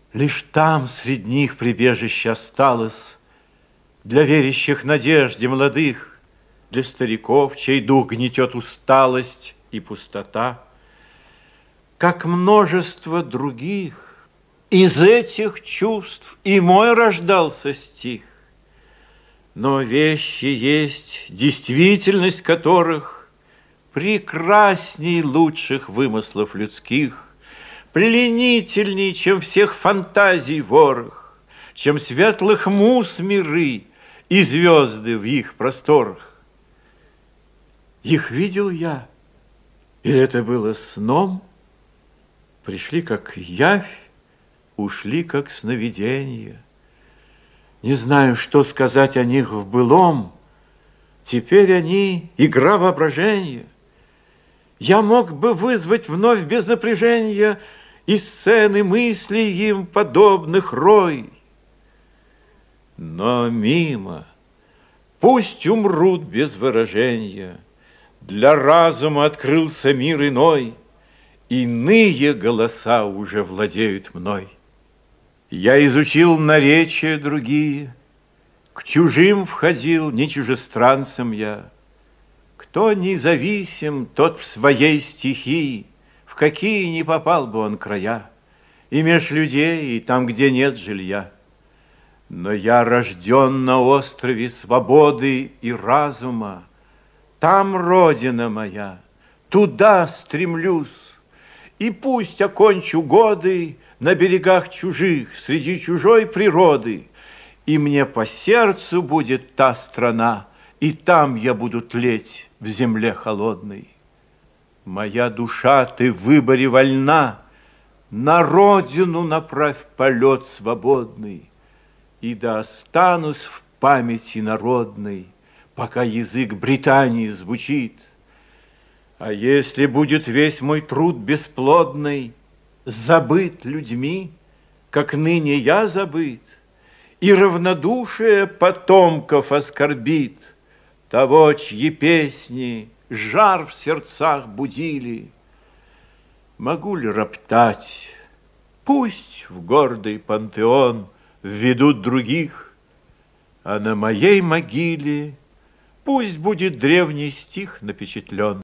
Лишь там среди них прибежище осталось для верящих надежде молодых, для стариков, чей дух гнетет усталость и пустота. Как множество других, из этих чувств и мой рождался стих. Но вещи есть, действительность которых прекрасней лучших вымыслов людских, пленительней, чем всех фантазий ворох, чем светлых муз миры и звезды в их просторах. Их видел я, или это было сном? Пришли, как явь, ушли, как сновиденье. Не знаю, что сказать о них в былом. Теперь они игра воображения. Я мог бы вызвать вновь без напряжения и сцены мыслей им подобных рой. Но мимо, пусть умрут без выражения. Для разума открылся мир иной, иные голоса уже владеют мной. Я изучил наречия другие, к чужим входил, не чужестранцем я. Кто независим, тот в своей стихии, в какие не попал бы он края, и меж людей, и там, где нет жилья. Но я рожден на острове свободы и разума, там родина моя, туда стремлюсь, и пусть окончу годы на берегах чужих, среди чужой природы, и мне по сердцу будет та страна, и там я буду тлеть в земле холодной. Моя душа, ты в выборе вольна, на родину направь полет свободный, и да останусь в памяти народной, пока язык Британии звучит. А если будет весь мой труд бесплодный забыт людьми, как ныне я забыт, и равнодушие потомков оскорбит того, чьи песни жар в сердцах будили, могу ли роптать? Пусть в гордый пантеон введут других, а на моей могиле пусть будет древний стих напечатлен.